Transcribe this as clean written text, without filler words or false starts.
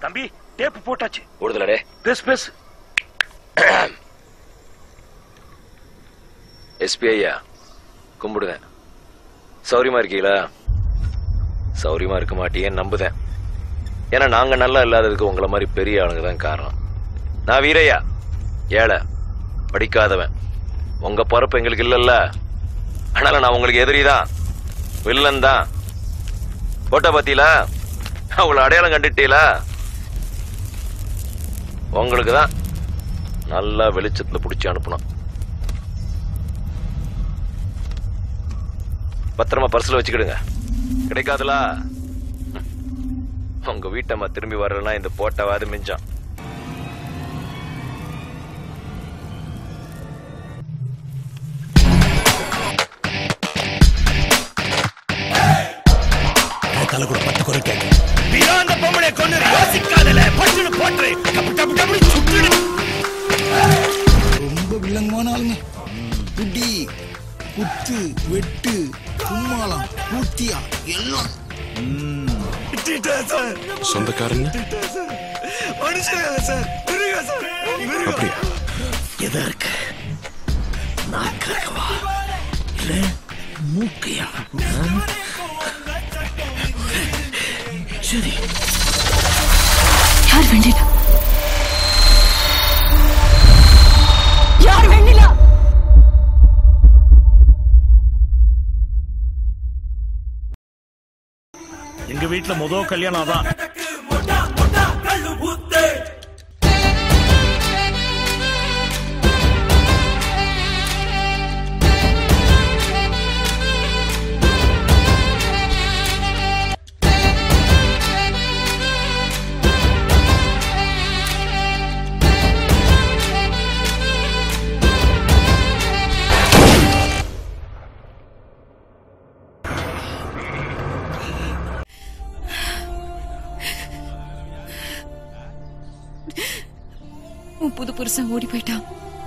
தம்பி டேப் போட்டாச்சு. ஓடுதலடே. பேசு. எஸ்பி ஐயா கும்பிடுதேன். சௌரியமா இருக்கீங்களா? சௌரியமா இருக்க மாட்டேன்னு நம்புதேன். ஏன்னா நாங்க நல்லா இல்லாததுக்கு உங்களை மாதிரி பெரிய ஆளுங்க தான் காரணம். நான் வீரையா, ஏழை, படிக்காதவன். உங்க பொறுப்பு எங்களுக்கு இல்லல்ல. அதனால நான் உங்களுக்கு எதிரிதான், வில்லன் தான். போட்டோ பத்தியில அவளை அடையாளம் கண்டுட்டீங்களா? உங்களுக்கு தான் நல்லா வெளிச்சத்துல பிடிச்சி அனுப்பணும். பத்திரமா பர்ஸ்ல வச்சுக்கிடுங்க. கிடைக்காதுல உங்க வீட்டம்மா திரும்பி வரலன்னா இந்த போட்டோவாது மிஞ்சான். தலை கூட 10 குறை கேட்க அந்த பொம்பளை கொண்டு யோசிக்காதல பட்டுன்னு போட்டு சுட்டுடு. ரொம்ப வில்லங்கமான ஆளுங்க. குடி குத்து வெட்டு கும்மாளம் பூத்தியா எல்லாம் சொந்தக்காரங்க அப்படியா? எதா இருக்கு? நாக்கா இருக்கவா இல்ல மூக்கையா? சரி, யார் வெண்ணிலா? யார் வெண்ணிலா? எங்க வீட்டுல முதல் கல்யாணம் தான். புது புருஷன் ஓடி போயிட்டான்.